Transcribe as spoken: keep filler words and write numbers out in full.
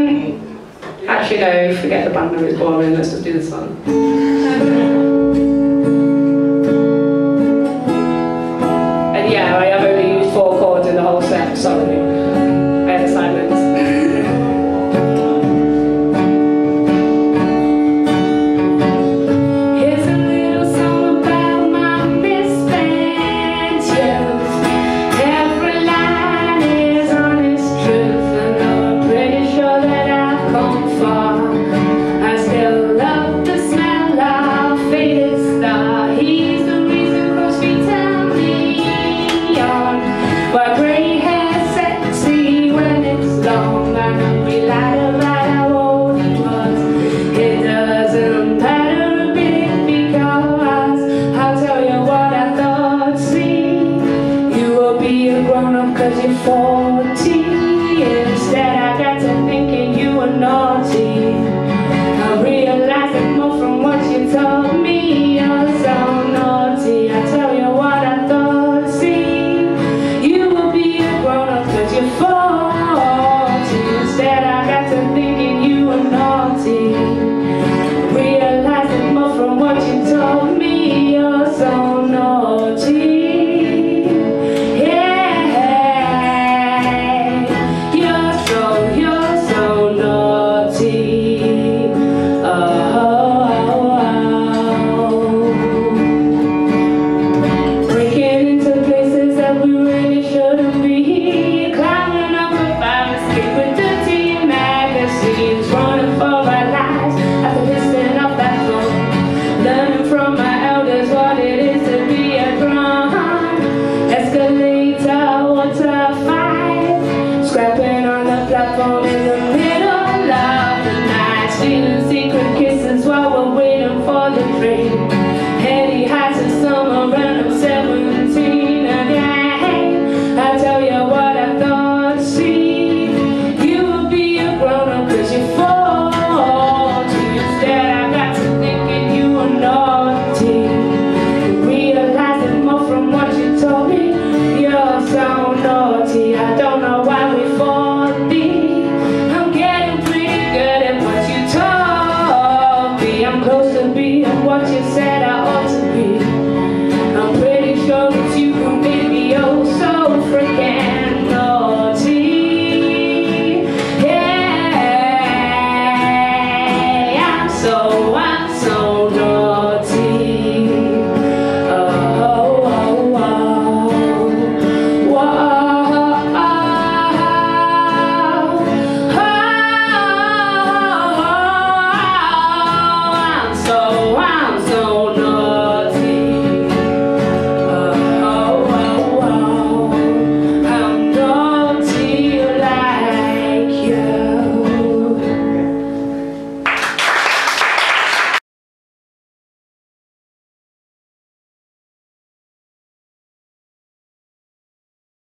Actually, no, forget the band name, it's boring, let's just do this one. And yeah, I have only used four chords in the whole set, sorry. I had assignments. Here's a little song about my misspent youth. Every line is honest truth, and though I'm pretty sure that I've come far, I still love the smell of faded star. He's the reason cross feet tell me on. Why grey hair's sexy when it's long, and we lied about how old he was. It doesn't matter a bit because I'll tell you what I thought. See, you will be a grown up cause you're forty. Instead I got to thinking you were not.